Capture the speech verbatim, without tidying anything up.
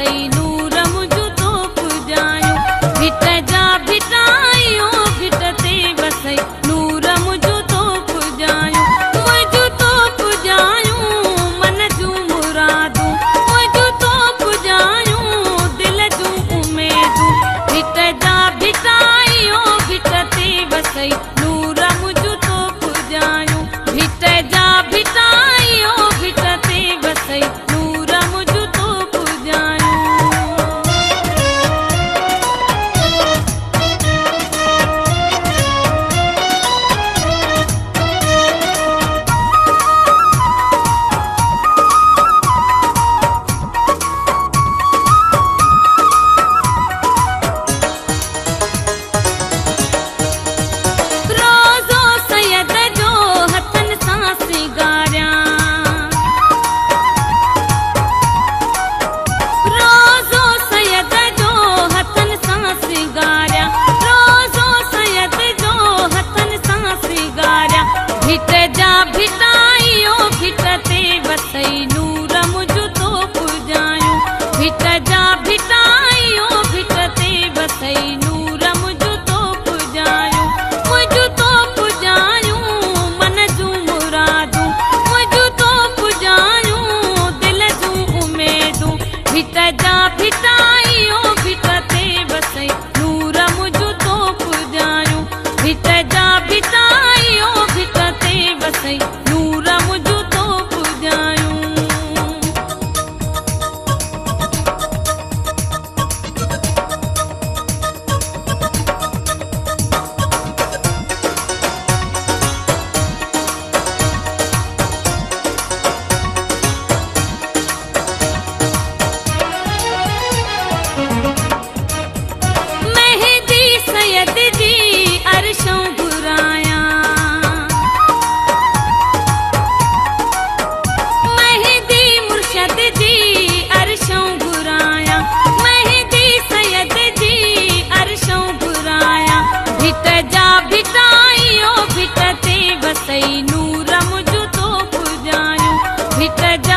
बसई नूर मुझु तो पुजायो भिट जा भिटायो भिटते बसई नूर मुझु तो पुजायो मुझु तो पुजायो मन जू मुरादू मुझु तो पुजायो दिल जू उमेदू भिट जा भिटायो भिटते बसई नूर मुझु तो पुजायो भिट जा भिटायो भिटते बसई नूर मुझु तो पुजायो। रोज़ो सैयद जो हथन सां सिंगारिया रोज़ो सैयद जो हथन सां सिंगारिया रोज़ो सैयद जो हथन सां सिंगारिया भिट जा भिटायो भिटते बसई नूर मुझु तो पुजायो भिट जा भिटायो भिटते बसई नूर मुझु तो पुजायो मुझु तो पुजायो मन जू मुरादू मुझु तो पुजायो दिल जू उमेदू भिट जा भिटायो भिटते बसई नूर मुझु तो पुजायो भिट जा भिटायो भिटते बसई नूर मुझु तो पुजायो। मेहदी सैयद जी अरशों बुराया मेहदी मुर्शद जी अरशों बुराया मेहदी सैयद जी अरशों बुराया भिट जा भिटायो भिटते बसई नूर मुझु तो पुजायो भिट